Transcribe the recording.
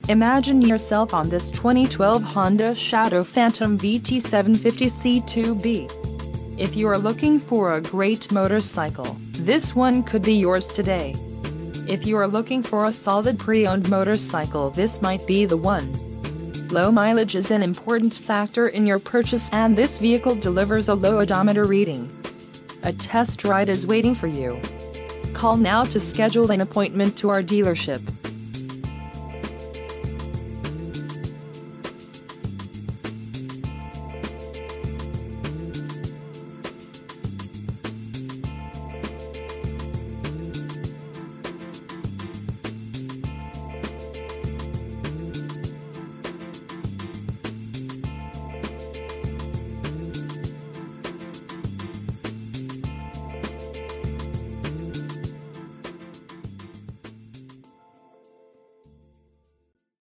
Imagine yourself on this 2012 Honda Shadow Phantom VT750C2B. If you are looking for a great motorcycle, this one could be yours today. If you are looking for a solid pre-owned motorcycle, this might be the one. Low mileage is an important factor in your purchase, and this vehicle delivers a low odometer reading. A test ride is waiting for you. Call now to schedule an appointment to our dealership.